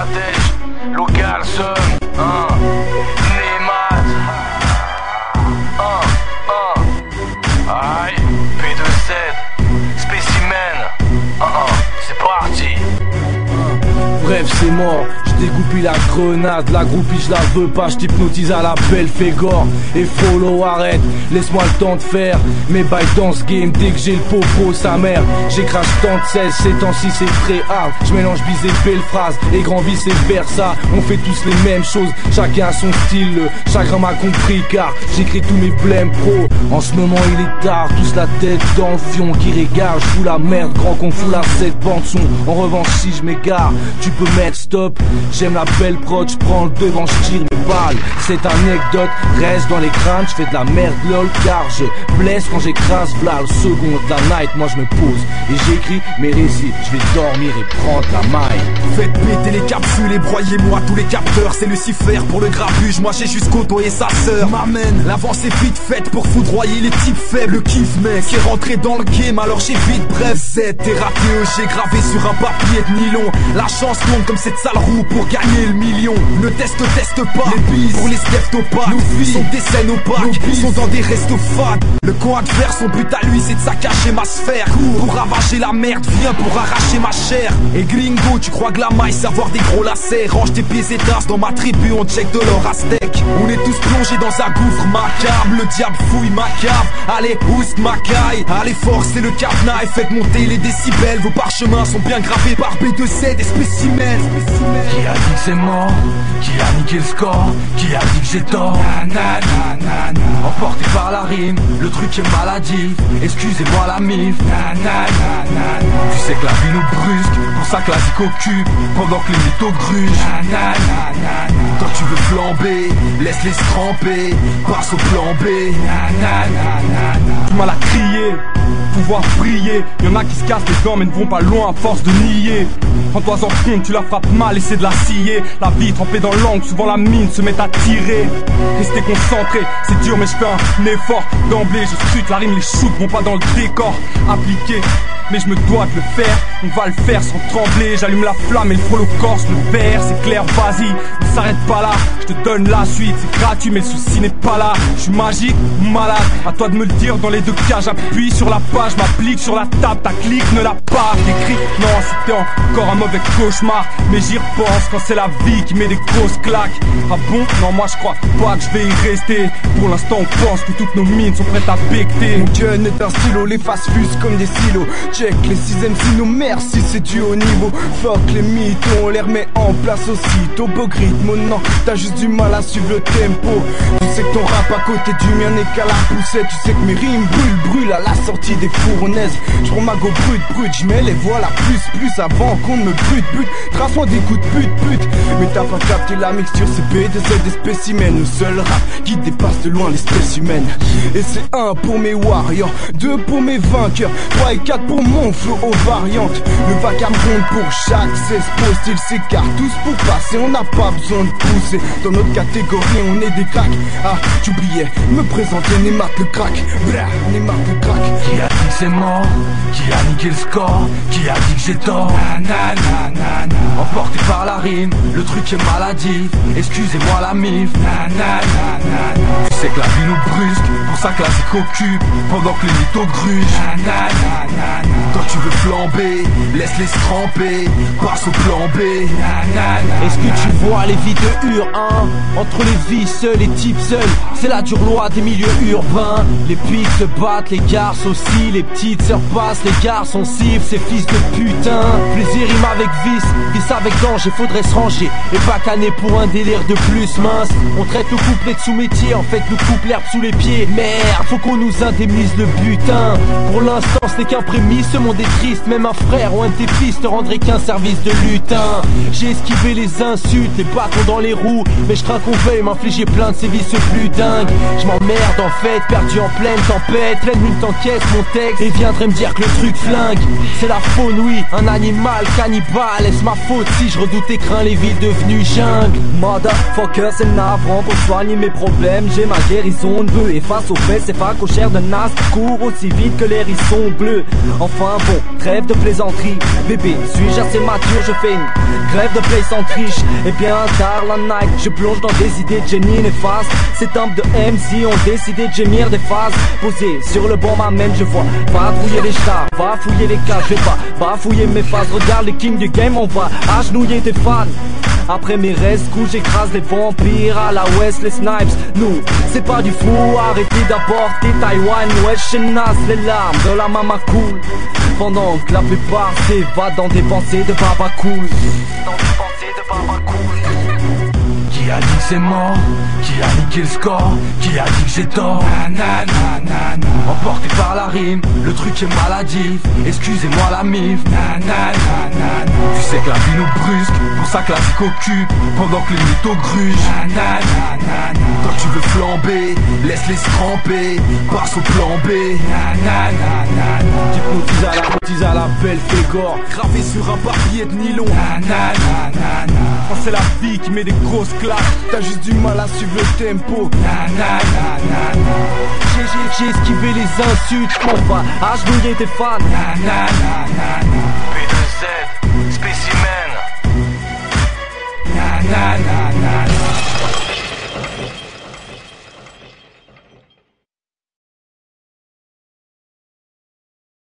stratège, local seul, Nemat. Aïe, P2Z, spécimen, c'est parti. Bref, c'est mort, je dégoupille la grenade, la groupie je la veux pas, je t'hypnotise à la belle Fégor. Et follow, arrête, laisse-moi le temps de faire mes bails dans ce game. Dès que j'ai le popo, sa mère, j'écrase tant de 16, ces temps-ci c'est très hard. Je mélange bise et belles phrases, et grand vice et versa. On fait tous les mêmes choses, chacun a son style, le chagrin m'a compris car j'écris tous mes blèmes pro. En ce moment il est tard, tous la tête dans le fion qui régale, je fous la merde, grand qu'on fout la 7 bande son. En revanche si je m'égare, tu peux mettre stop, j'aime la belle prod, j'prends le devant, j'tire mes balles. Cette anecdote reste dans les crânes, j'fais de la merde lol car je blesse quand j'écrase v'là le second de la night. Moi je me pose et j'écris mes récits, je vais dormir et prendre la maille. Faites péter les capsules et broyez-moi tous les capteurs. C'est Lucifer pour le grabuge, moi j'ai juste côtoyé sa sœur. M'amène, l'avance est vite faite pour foudroyer les types faibles. Le kiff mec, qui est rentré dans le game alors j'ai vite bref. Z, thérapie, j'ai gravé sur un papier de nylon. La chance tombe comme cette sale roue pour gagner le million. Ne teste pas, les bises pour les steptopathes. Nos filles sont des scènes opaques, sont dans des restos fades. Le camp adverse, son but à lui c'est de saccager ma sphère. Pour ravager la merde, viens pour arracher ma chair. Et gringo, tu crois que la maille c'est avoir des gros lacets? Range tes pieds et tasses, dans ma tribu on check de l'or aztèque. On est tous plongés dans un gouffre macabre, le diable fouille ma cave. Allez, oust ma caille, allez forcez le cadenas et faites monter les décibels. Vos parchemins sont bien gravés par P2Z et spécimens. Qui a dit que c'est mort? Qui a niqué le score? Qui a dit que j'ai tort? Emporté par la rime, le truc est maladif. Excusez-moi la mif. Tu sais que la vie nous brusque, pour ça que la zik occupe pendant que les mythos grugent. Quand tu veux flamber, laisse-les se tremper, passe au plan B. Du mal à crier, pouvoir briller. Y'en a qui se cassent les dents mais ne vont pas loin à force de nier. Prends-toi en compte, tu la frappes mal, essaie de la scier. La vie trempée dans l'angle, souvent la mine se met à tirer. Restez concentré, c'est dur mais je fais un effort. D'emblée je scrute, la rime, les shoots vont pas dans le décor. Appliqué, mais je me dois de le faire. On va le faire sans trembler, j'allume la flamme et le frôle au corps, je le perds, c'est clair, vas-y, ne s'arrête pas là. Je te donne la suite, c'est gratuit mais le souci n'est pas là. Je suis magique ou malade, à toi de me le dire dans les deux cas. J'appuie sur la page, m'applique sur la table, ta clique ne l'a pas écrit. Non, c'était encore un mauvais cauchemar, mais j'y repense quand c'est la vie qui met des grosses claques. Ah bon? Non, moi je crois pas que je vais y rester. Pour l'instant on pense que toutes nos mines sont prêtes à becter. Mon gun est un stylo, les faces fusent comme des silos. Check les 6ème sinos, merci c'est du haut niveau. Fuck les mythos, on les remet en place aussitôt. Beau rythme, non, t'as juste du mal à suivre le tempo. Tu sais que ton rap à côté du mien n'est qu'à la poussette. Tu sais que mes rimes brûlent à la sortie des fournaises. J'prends ma go brut, j'mets les voiles à plus avant qu'on ne me bute. Trace-moi des coups de pute. Mais t'as pas capté la mixture, c'est P2Z des spécimens. Le seul rap qui dépasse de loin l'espèce humaine. Et c'est 1 pour mes warriors, 2 pour mes vainqueurs, 3 et 4 pour mon flow aux variantes. Le vacarme compte pour chaque 16 style s'écarte tous pour passer, on n'a pas besoin de pousser. Dans notre catégorie on est des cracks. Ah, j'oubliais, me présenter Nemat le crack. Nemat le crack. Qui a dit que c'est mort? Qui a niqué le score? Qui a dit que j'ai tort? Emporté par la rime, le truc est maladif. Excusez-moi la mif. Tu sais que la vie nous brusque, pour ça que la zik occupe pendant que les mythos grugent. Quand tu veux flamber, laisse-les se tremper, passe au plan B. Est-ce que tu vois les vies de Ur, hein? Entre les vies seules, les types seuls, c'est la dure loi des milieux urbains. Les pics se battent, les garces aussi, les petites sœurs passent, les garçons sifflent, ces fils de putain. Plaisir rime avec vice avec danger, faudrait se ranger et pas canner pour un délire de plus mince. On traite nos couplets de sous-métier, en fait nous coupe l'herbe sous les pieds. Merde, faut qu'on nous indemnise le butin. Pour l'instant ce n'est qu'un prémisse, ce monde est triste. Même un frère ou un de tes fils te rendrait qu'un service de lutin. J'ai esquivé les insultes, les bâtons dans les roues, mais je crains qu'on veuille m'infliger plein de sévices plus dingues. Je m'emmerde en fait, perdu en pleine tempête. Pleine lune t'encaisse mon texte et viendrait me dire que le truc flingue. C'est la faune, oui, un animal cannibale. Est-ce ma faute si je redoute et crains les villes devenues jungle? Motherfucker, c'est navrant pour soigner mes problèmes. J'ai ma guérison ne veut. Et face aux fesses et fac aux chairs de nas qui courent aussi vite que les hérissons bleus. Enfin bon, trêve de plaisanterie. Bébé, suis-je assez mature? Je fais une grève de play sans triche. Et bien tard la night, je plonge dans des idées de génie néfastes. Ces tempes de MC ont décidé de gémir des phases. Posé sur le banc m'amène, je vois patrouiller les stars, va fouiller les cages. Je vais pas bafouiller mes phases. Regarde les kings du game, on va agenouiller tes fans. Après mes restes, coups j'écrase les vampires à la West, les snipes. Nous, c'est pas du fou, arrêtez d'apporter Taïwan, wesh chez Nas, les larmes de la mama cool. Pendant que la plupart s'évadent dans des pensées de baba cool. Dans des pensées de baba cool. Qui a dit que c'est mort? Qui a niqué le score? Qui a dit que j'ai tort? Emporté par la rime, le truc est maladif. Excusez-moi la mif. Tu sais que la vie nous brusque, pour ça que la zik occupe pendant que les mythos grugent. Quand tu veux flamber, laisse-les se tremper, passe au plan B. T'hypnotise à la belle Fégor, Gravé sur un papier de nylon. Quand c'est la vie qui met des grosses claques, t'as juste du mal à suivre le tempo. J'ai esquivé les insultes, on va agenouiller tes fans.